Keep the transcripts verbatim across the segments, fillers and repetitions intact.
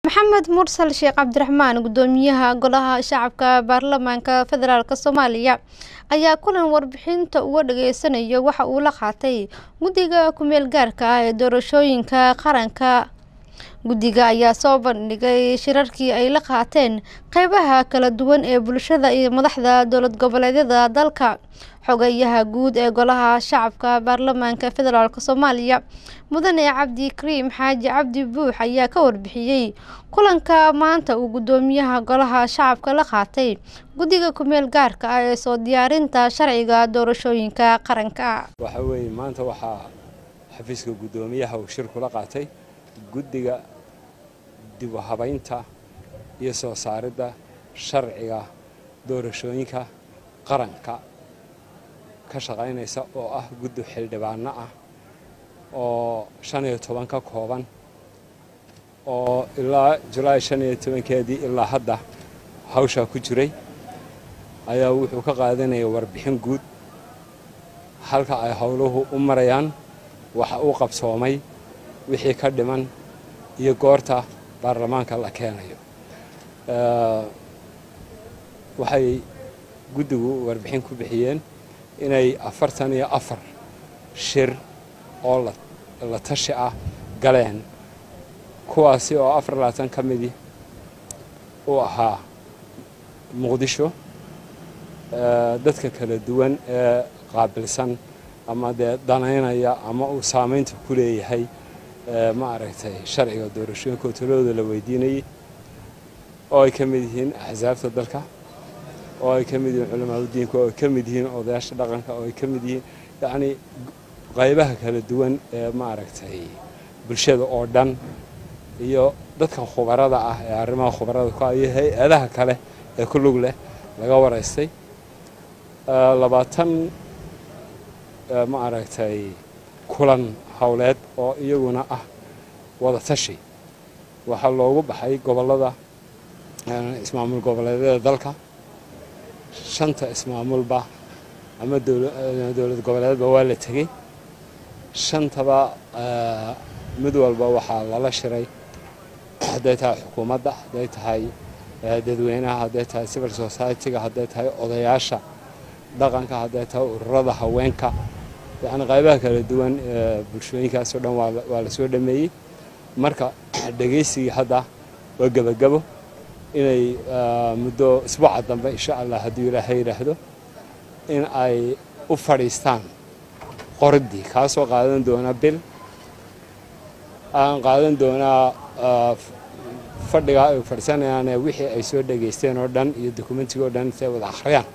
محمد مرسل شيخ عبد الرحمن قدوميها قلها شعبك برلمانك فدرالك الصومالية ayaa kulan warbixinta uga dhageysanayo waxa uu la qaatay guddiga ku-meel gaarka ah ee doorashooyinka qaranka. Guddiga ayaa soo bandhigay shirarkii ay la qaateen qaybaha kala duwan ee bulshada iyo madaxda dowlad goboleedyada dalka. Xogayaha guud ee golaha shacabka baarlamaanka federaalka Soomaaliya Mudane Cabdi Kariim Xaaji Cabdi Buux ayaa ka warbixiyay kulanka maanta uu gudoomiyaha golaha shacabka la qaatay guddiga ku-meel gaarka ah ee soo diyaarinta sharciga doorashooyinka qaranka. waxa weeye maanta waxa xafiiska gudoomiyaha uu shir kula qaatay guddiga dib u habaynta iyo soo saaridda sharciga doorashooyinka qaranka ka shaqeynaysa oo ah guddi xildhibaano ah oo shan iyo toban ka kooban oo ilaa July shan iyo toban-keedii ilaa hadda hawsha ku jiray ayaa wuxuu ka qaadanayay warbixin guud halka ay howluhu u marayaan waxa uu qabsoomay wixii ka dhiman iyo goorta baarlamaanka la keenayo. waxay guddigu warbixin ku bixiyeen inay afartan iyo afar shir oo la tashi ah galeen kuwaasi oo afar iyo labaatan ka mid u ahaa Muqdisho. dadka kala duwan ee qaabilsan ama danaynaya ama uu saameynta ku leeyahay ma aragtay sharciga doorashooyinka talooda la weydiinayay oo ay ka mid yihiin axsaabta dalka oo ay ka mid yihiin culimada diinka oo ay ka mid yihiin odayaasha dhaqanka oo ay ka mid yihiin yacni qaybaha kala duwan ee ma aragtay bulshada oo dhan iyo dadka khubarada ah ee arrimaha khubarada ku ay hay'adaha kale ee ku lug leh laga waraystay. labaatan ma aragtay kulan hawleed oo iyaguna ah wada tashi waxa loogu baxay gobolada ismaamul goboleedyada dalka shanta ismaamulba ama dowlad goboleedba waa la tagay shantaba mid walba waxa lala shiray haday tahay xukuumadda haday tahay dadweynaha haday tahay civil society-ga haday tahay odayaasha dhaqanka haday tahay ururada haweenka yani qaybaha kala duwan bulshooyinkaas oo dhan waa la soo dhameeyay. marka dhageysiga hadda waa gabagabo inay muddo isbuuca dambe insha Allah haddii Ilaahay yiraahdo in ay u fadhiistaan qoradii kaasoo qaadan doona bil aan qaadan doona fadhiga ay fadhisanayaan wixii ay soo dhageysteen oo dhan iyo dokumentiga oo dhan ay wada akhriyaan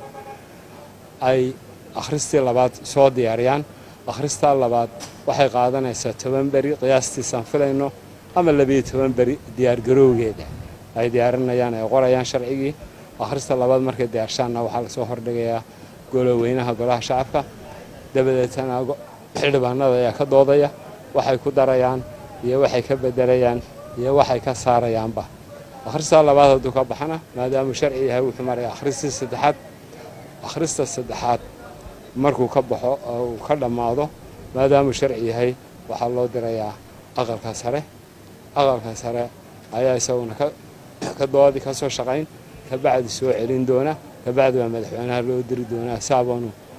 ay akhristii labaad soo diyaariyaan. akhristaa labaad waxay qaadanaysaa toban beri qiyaastii san filayno ama laba iyo toban beri diyaar garowgeeda ay diyaarinayaan ay qorayaan sharcigii. akhrista labaad markay diyaarshaanna waxaa la soo hordhigayaa goloweynaha golaha shacabka dabadeetana xildhibaanada ayaa ka doodaya waxay ku darayaan iyo waxay ka bedelayaan iyo waxay ka saarayaanba. akhrista labaad hadduu ka baxana maadaama sharci yahay wuxuu maraya akhristii saddexaad. akhrista saddexaad markuu ka baxo oo ka dhamaado maadaama sharci yahay waxa loo dirayaa aqalka sare. aqalka sare ayaa isaguna ka ka doodi ka soo shaqayn ka bacdi soo celin doona ka bacdi waa madaxweynaha loo diri doona saaboonu